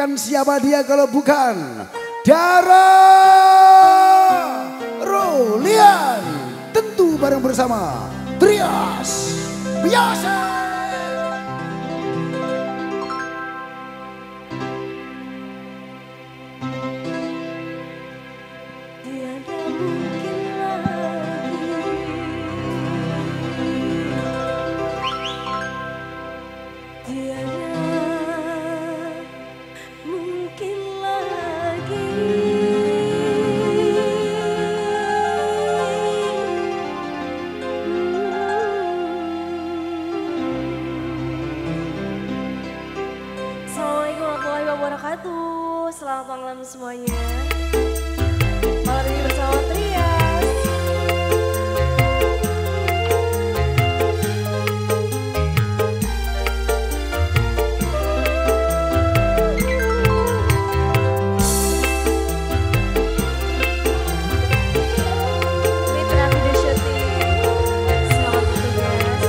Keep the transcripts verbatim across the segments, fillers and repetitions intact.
Kan siapa dia kalau bukan Dara Rolian, tentu bareng bersama Trias Biasa. Selamat malam semuanya. Malam ini bersama Trias. Ini tengah video syuting. Selamat bertugas.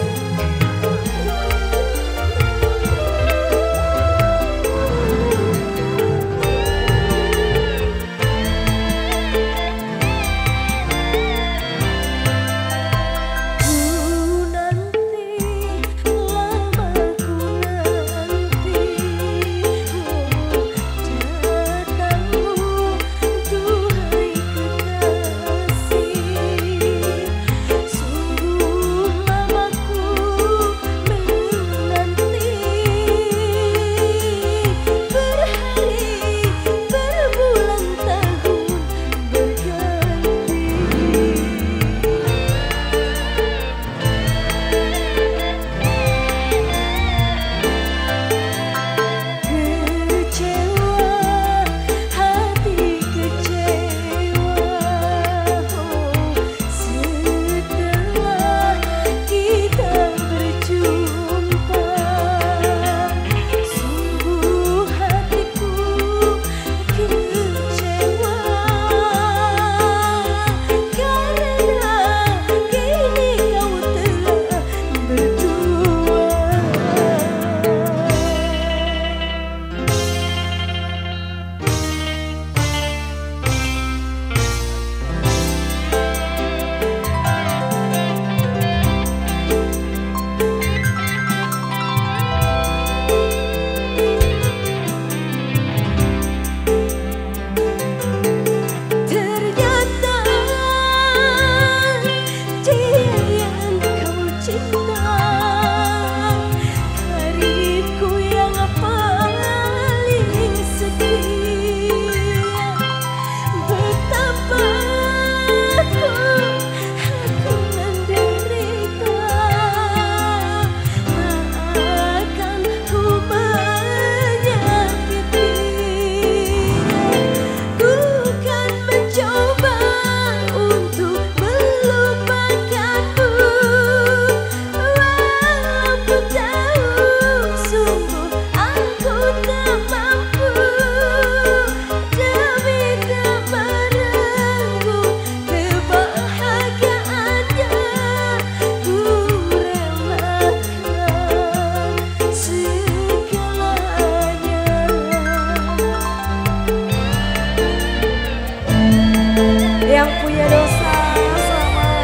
Yang punya dosa sama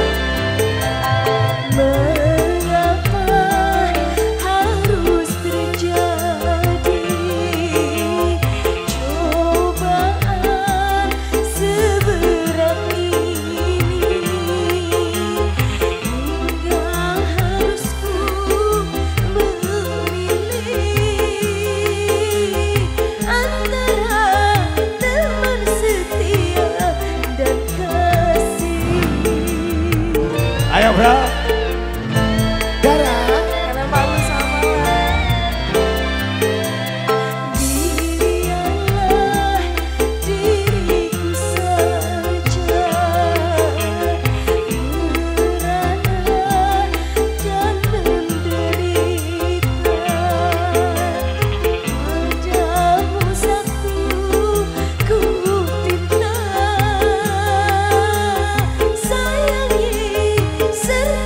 mengapa harus terjadi cobaan seberat ini hingga harus ku memilih antara teman setia. Ayo bro, Dara. Karena malu sama lah. Biarlah diriku saja merana dan menderita. Padamu satu ku pinta, sayangi serta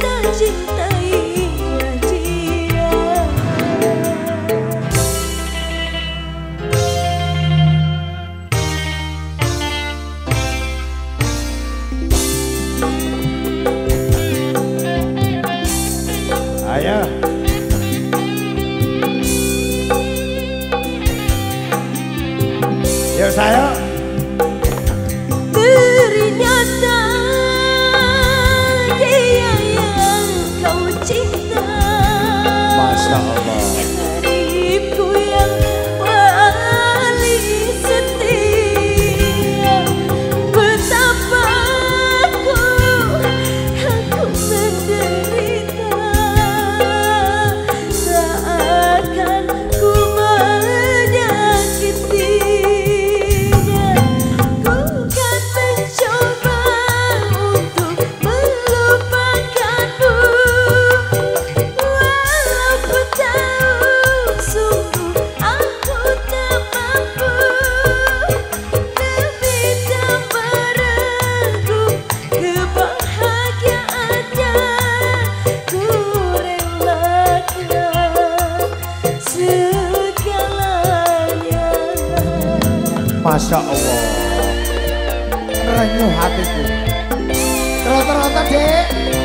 Masya Allah, renyuh hatiku. Rata-rata dek.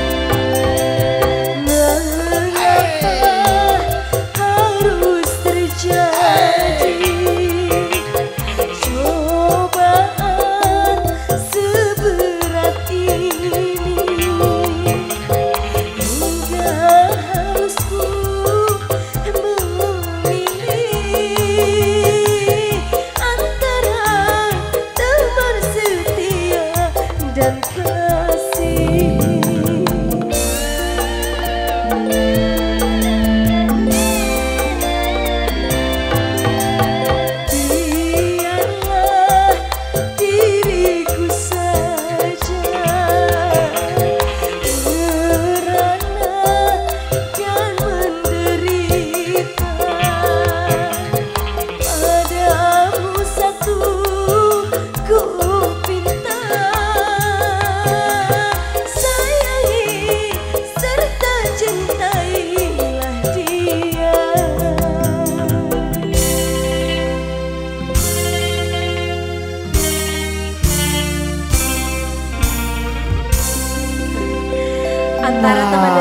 Mengapa harus terjadi cobaan seberat ini, hingga harus ku memilih antara teman setia dan kasih. Biarlah diriku saja merana dan menderita. Padamu satu ku pinta, sayangi serta cintailah dia. Antara teman